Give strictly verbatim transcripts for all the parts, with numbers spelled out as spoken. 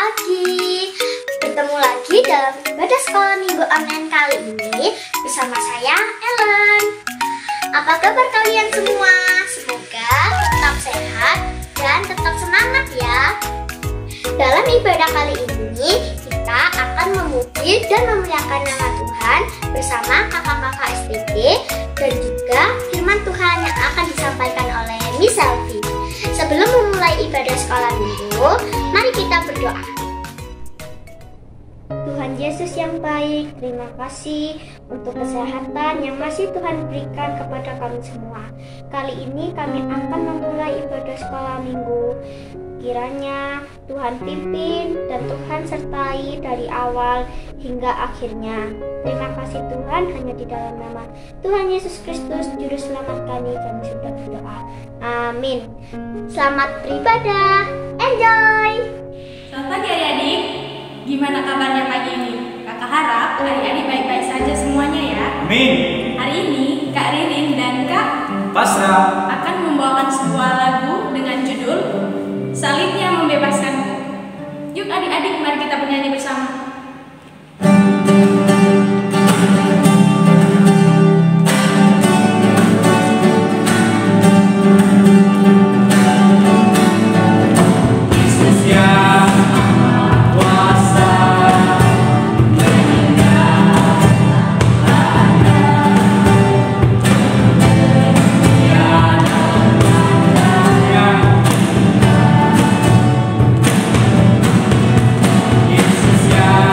pagi. Bertemu lagi dalam ibadah sekolah minggu online kali ini bersama saya, Ellen. Apa kabar kalian semua? Semoga tetap sehat dan tetap semangat ya. Dalam ibadah kali ini kita akan memuji dan memuliakan nama Tuhan bersama kakak-kakak S P D dan juga firman Tuhan yang akan disampaikan oleh Miss Selvi. Sebelum memulai ibadah sekolah minggu, mari kita berdoa. Tuhan Yesus yang baik, terima kasih untuk kesehatan yang masih Tuhan berikan kepada kami semua. Kali ini kami akan memulai ibadah sekolah minggu. Kiranya Tuhan pimpin dan Tuhan sertai dari awal hingga akhirnya. Terima kasih Tuhan, hanya di dalam nama Tuhan Yesus Kristus, Juru Selamat kami, kami sudah berdoa. Amin. Selamat beribadah. Enjoy! Selamat pagi adik-adik. Gimana kabarnya pagi ini? Kakak harap adik-adik baik-baik saja semuanya ya. Amin. Hari ini Kak Ririn dan Kak Pasrah akan membawakan sebuah lagu dengan judul Salibnya Membebaskanku. Yuk adik-adik, mari kita bernyanyi bersama. Yesus yang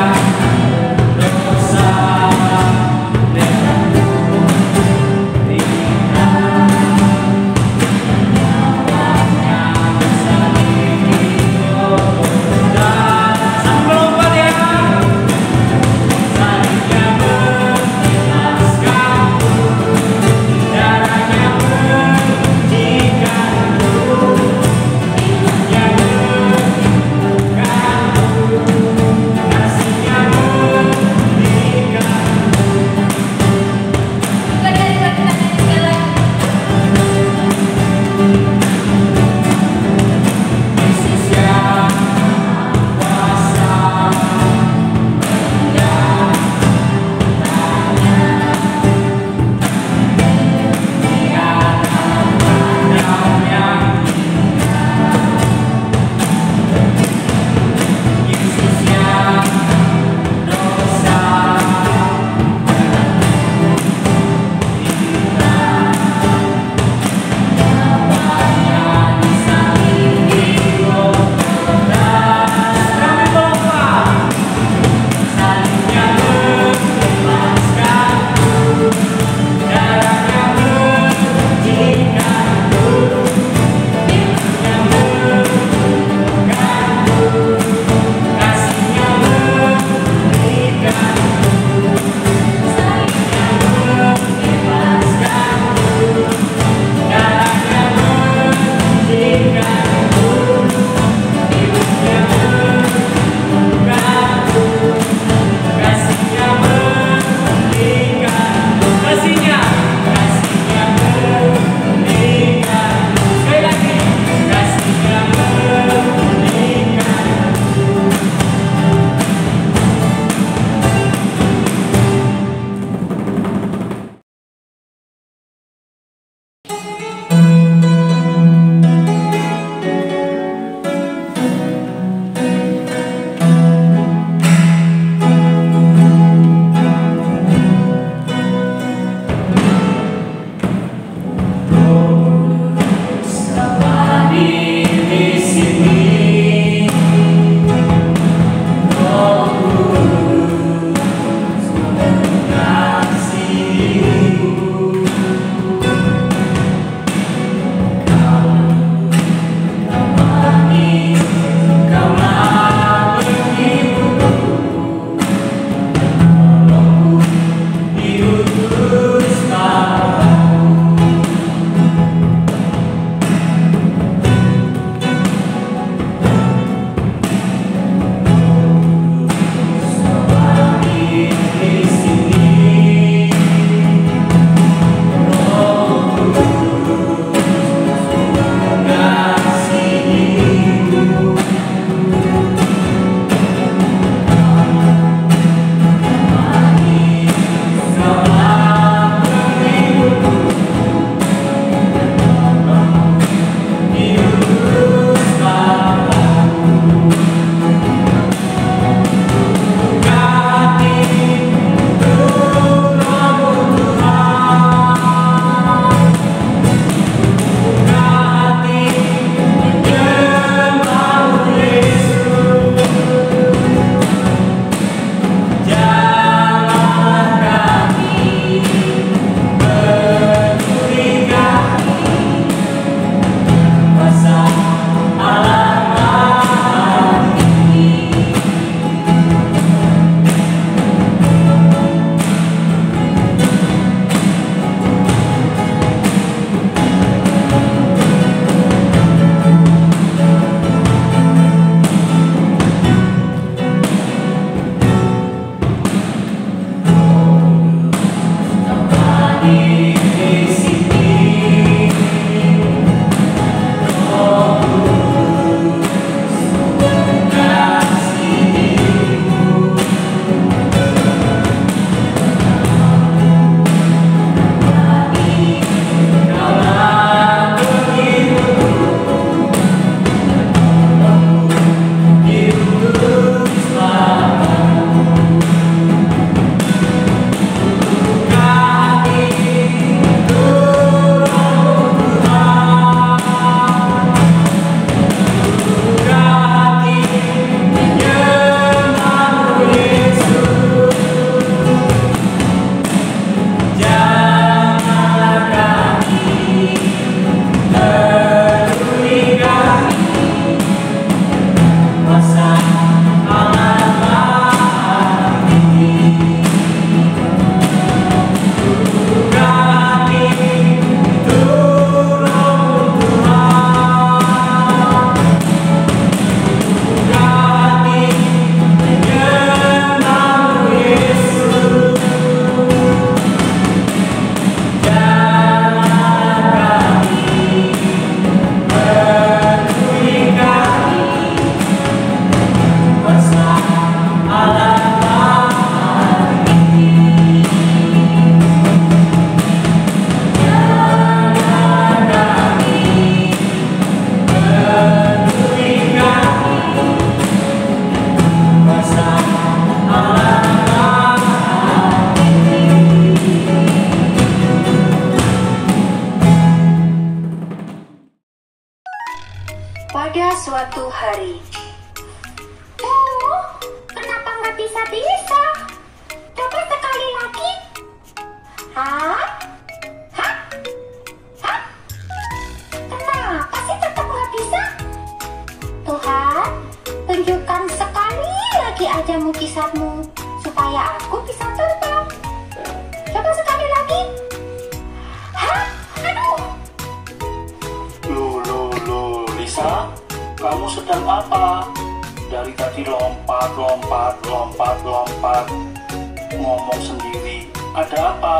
Pada suatu hari, Oh, kenapa nggak bisa-bisa? Coba sekali lagi. Hah? Hah? Hah? Kenapa sih tetap nggak bisa? Tuhan, tunjukkan sekali lagi aja mukjizatmu supaya aku bisa terbang. Coba sekali lagi. Hah? Aduh. Loh, loh, loh, Lisa, kamu sedang apa? Dari tadi lompat, lompat, lompat, lompat, ngomong sendiri. Ada apa?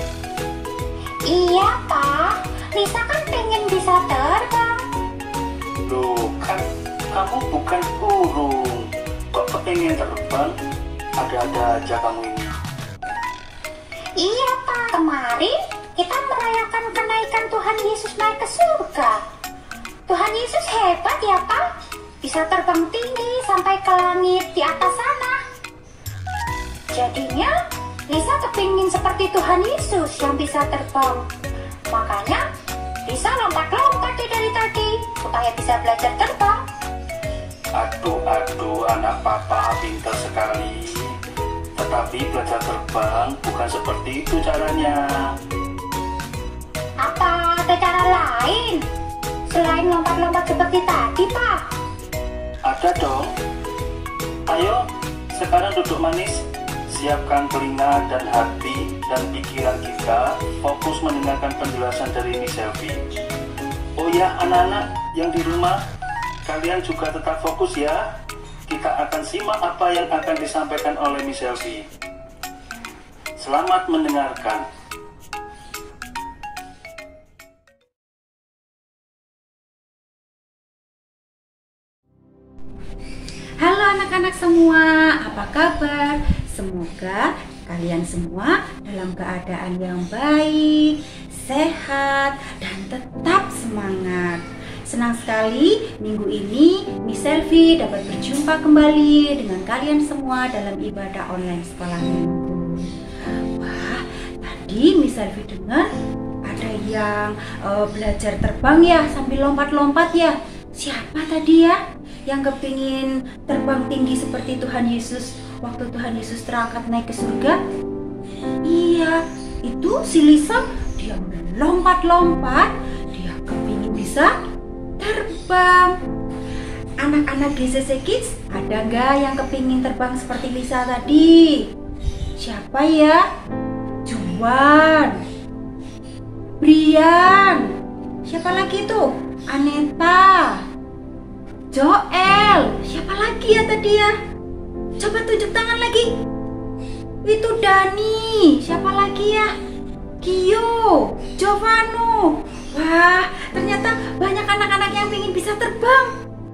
Iya, Pak. Lisa kan pengen bisa terbang. Loh, kan kamu bukan burung. Kok kepengen terbang? Ada-ada aja kamu ini. Iya, Pak. Kemarin kita merayakan kenaikan Tuhan Yesus naik ke surga. Tuhan Yesus hebat ya, Pak. Bisa terbang tinggi sampai ke langit di atas sana. Jadinya Lisa kepingin seperti Tuhan Yesus yang bisa terbang. Makanya Lisa lompat-lompat deh dari tadi supaya bisa belajar terbang. Aduh, aduh, anak papa pintar sekali. Tetapi belajar terbang bukan seperti itu caranya. Apa ada cara lain selain lompat-lompat seperti tadi, Pak? Ada dong. Ayo, sekarang duduk manis. Siapkan telinga dan hati dan pikiran kita, fokus mendengarkan penjelasan dari Miss Selvi. Oh ya, anak-anak yang di rumah, kalian juga tetap fokus ya. Kita akan simak apa yang akan disampaikan oleh Miss Selvi. Selamat mendengarkan. Halo anak-anak semua, apa kabar? Semoga kalian semua dalam keadaan yang baik, sehat, dan tetap semangat. Senang sekali minggu ini Miss Selvi dapat berjumpa kembali dengan kalian semua dalam ibadah online sekolah minggu. Wah, tadi Miss Selvi dengar ada yang uh, belajar terbang ya sambil lompat-lompat ya. Siapa tadi ya yang kepingin terbang tinggi seperti Tuhan Yesus waktu Tuhan Yesus terangkat naik ke surga? Iya, itu si Lisa. Dia lompat-lompat, dia kepingin bisa terbang. Anak-anak G C C Kids, ada nggak yang kepingin terbang seperti Lisa tadi? Siapa ya? Juan, Brian, siapa lagi tuh? Aneta, Joel, siapa lagi ya tadi ya? Coba tunjuk tangan lagi. Itu Dani, siapa lagi ya? Gio, Giovanno. Wah, ternyata banyak anak-anak yang ingin bisa terbang.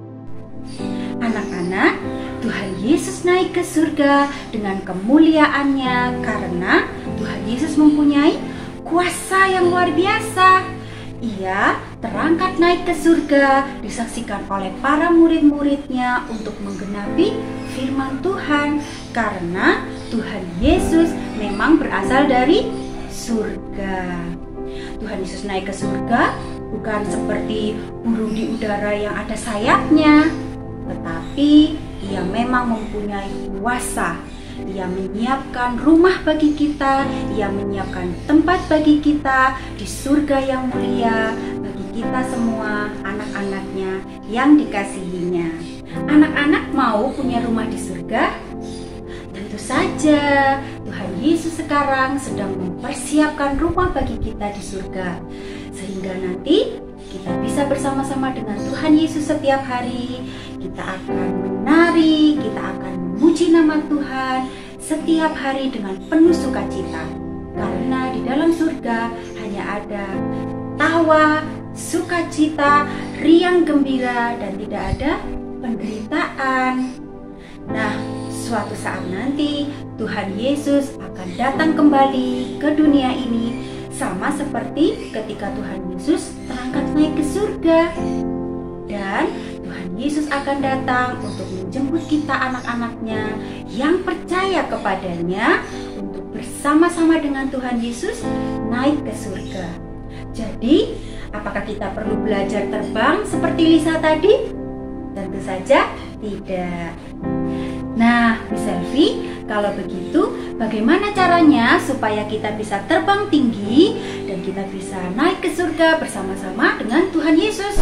Anak-anak, Tuhan Yesus naik ke surga dengan kemuliaannya karena Tuhan Yesus mempunyai kuasa yang luar biasa. Ia terangkat naik ke surga, disaksikan oleh para murid-muridnya untuk menggenapi firman Tuhan, karena Tuhan Yesus memang berasal dari surga. Tuhan Yesus naik ke surga bukan seperti burung di udara yang ada sayapnya, tetapi ia memang mempunyai kuasa. Ia menyiapkan rumah bagi kita, ia menyiapkan tempat bagi kita di surga yang mulia bagi kita semua anak-anaknya yang dikasihinya. Anak-anak mau punya rumah di surga? Tentu saja, Tuhan Yesus sekarang sedang mempersiapkan rumah bagi kita di surga, sehingga nanti kita bisa bersama-sama dengan Tuhan Yesus setiap hari. Kita akan menari, kita akan memuji nama Tuhan setiap hari dengan penuh sukacita. Karena di dalam surga hanya ada tawa, sukacita, riang gembira, dan tidak ada penderitaan. Nah, suatu saat nanti Tuhan Yesus akan datang kembali ke dunia ini, sama seperti ketika Tuhan Yesus terangkat naik ke surga. Dan Tuhan Yesus akan datang untuk menjemput kita anak-anaknya yang percaya kepadanya untuk bersama-sama dengan Tuhan Yesus naik ke surga. Jadi Apakah kita perlu belajar terbang seperti Lisa tadi? Tentu saja tidak. Nah, Miss Selvi, kalau begitu bagaimana caranya supaya kita bisa terbang tinggi dan kita bisa naik ke surga bersama-sama dengan Tuhan Yesus?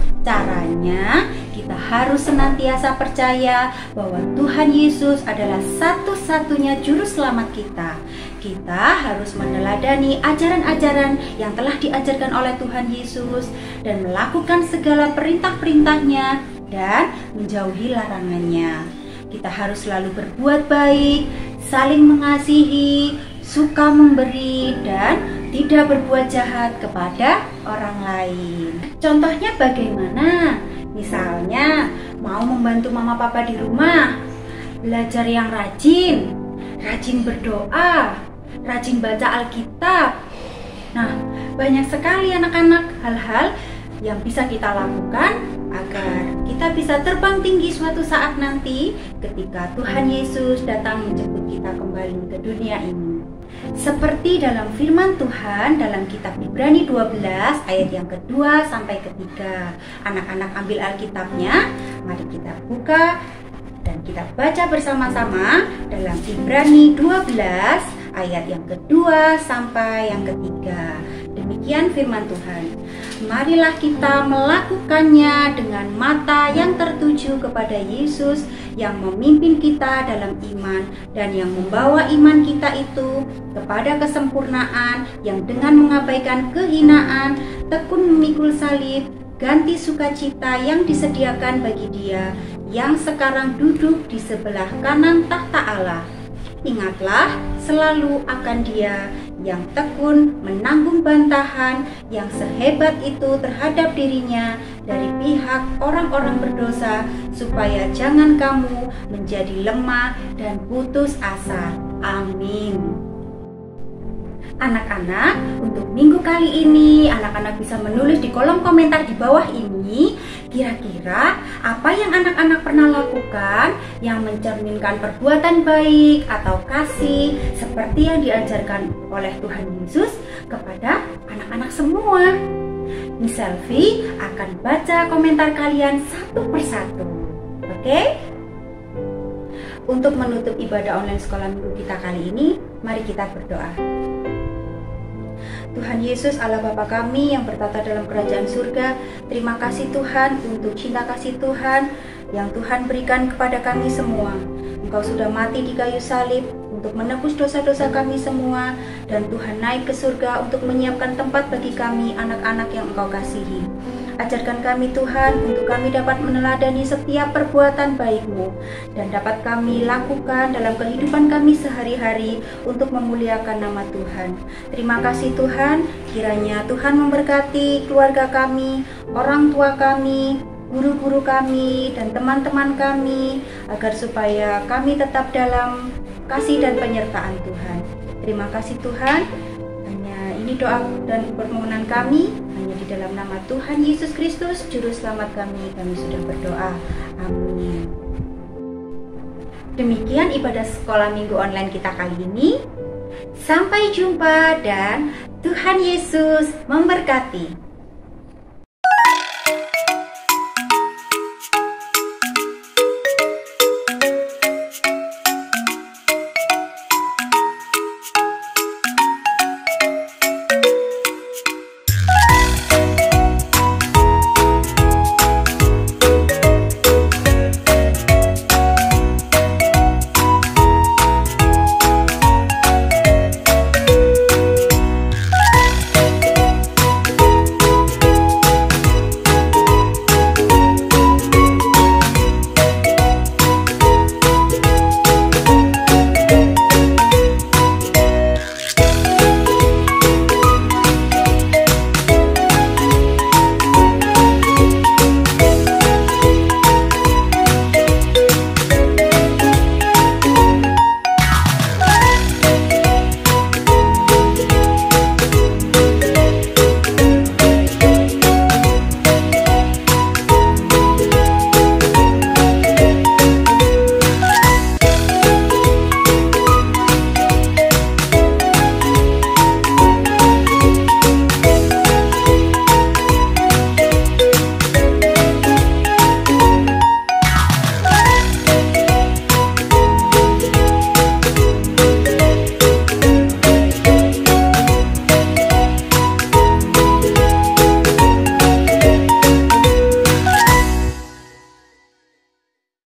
Caranya, kita harus senantiasa percaya bahwa Tuhan Yesus adalah satu-satunya juru selamat kita. Kita harus meneladani ajaran-ajaran yang telah diajarkan oleh Tuhan Yesus dan melakukan segala perintah-perintahnya dan menjauhi larangannya. Kita harus selalu berbuat baik, saling mengasihi, suka memberi, dan tidak berbuat jahat kepada orang lain. Contohnya bagaimana? Misalnya, mau membantu mama papa di rumah, belajar yang rajin, rajin berdoa, rajin baca Alkitab. Nah, banyak sekali anak-anak hal-hal yang bisa kita lakukan agar kita bisa terbang tinggi suatu saat nanti ketika Tuhan Yesus datang menjemput kita kembali ke dunia ini. Seperti dalam firman Tuhan dalam kitab Ibrani dua belas ayat yang kedua sampai ketiga. Anak-anak ambil Alkitabnya, mari kita buka dan kita baca bersama-sama dalam Ibrani dua belas ayat yang kedua sampai yang ketiga. Demikian firman Tuhan. Marilah kita melakukannya dengan mata yang tertuju kepada Yesus yang memimpin kita dalam iman dan yang membawa iman kita itu kepada kesempurnaan, yang dengan mengabaikan kehinaan tekun memikul salib, ganti sukacita yang disediakan bagi Dia yang sekarang duduk di sebelah kanan tahta Allah. Ingatlah selalu akan Dia yang tekun menanggung bantahan yang sehebat itu terhadap dirinya dari pihak orang-orang berdosa, supaya jangan kamu menjadi lemah dan putus asa. Amin. Anak-anak, untuk minggu kali ini anak-anak bisa menulis di kolom komentar di bawah ini, kira-kira apa yang anak-anak pernah lakukan yang mencerminkan perbuatan baik atau kasih seperti yang diajarkan oleh Tuhan Yesus kepada anak-anak semua. Miss Selvi akan baca komentar kalian satu persatu. Oke? Untuk menutup ibadah online sekolah minggu kita kali ini, mari kita berdoa. Tuhan Yesus, Allah Bapa kami yang bertata dalam kerajaan surga, terima kasih Tuhan untuk cinta kasih Tuhan yang Tuhan berikan kepada kami semua. Engkau sudah mati di kayu salib untuk menebus dosa-dosa kami semua, dan Tuhan naik ke surga untuk menyiapkan tempat bagi kami, anak-anak yang Engkau kasihi. Ajarkan kami Tuhan untuk kami dapat meneladani setiap perbuatan baik-Mu dan dapat kami lakukan dalam kehidupan kami sehari-hari untuk memuliakan nama Tuhan. Terima kasih Tuhan, kiranya Tuhan memberkati keluarga kami, orang tua kami, guru-guru kami, dan teman-teman kami, agar supaya kami tetap dalam kasih dan penyertaan Tuhan. Terima kasih Tuhan. Hanya ini doa dan permohonan kami, hanya di dalam nama Tuhan Yesus Kristus, Juru Selamat kami, kami sudah berdoa. Amin. Demikian ibadah sekolah minggu online kita kali ini. Sampai jumpa dan Tuhan Yesus memberkati.